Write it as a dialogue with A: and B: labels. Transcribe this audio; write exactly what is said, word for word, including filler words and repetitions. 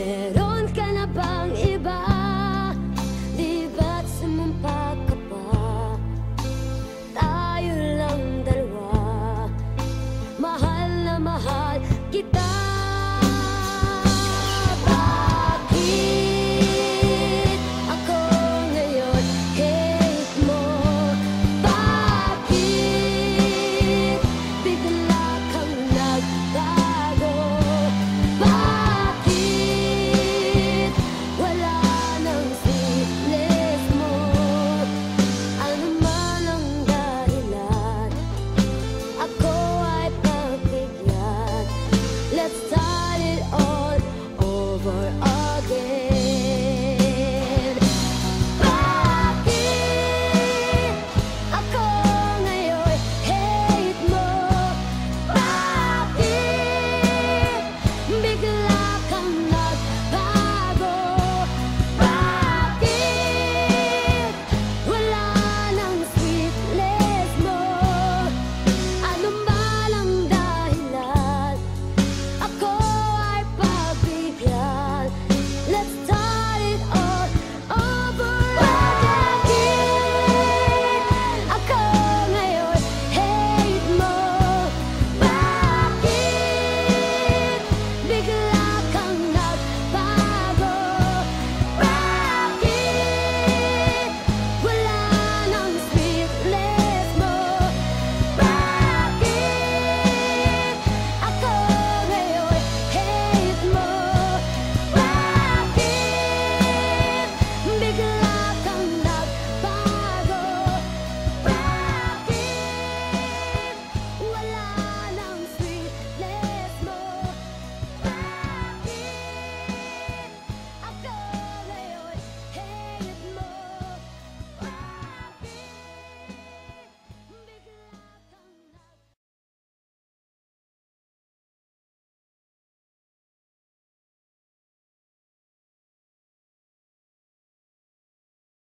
A: Meron ka na bang iba? Di ba't sumumpa ka pa? Tayo lang dalawa, mahal na mahal kita. Bakit ako ngayon hate mo? Bakit bigla kang nagbago? Bakit wala nang sweetness mo? Ano man ang dahilan, ako ay pagbigyan. Let's start it all over again. Bakit ako ngayon hate mo? Bakit bigla kang nagbago? Bakit wala nang sweetness mo? Ano man ang dahilan, ako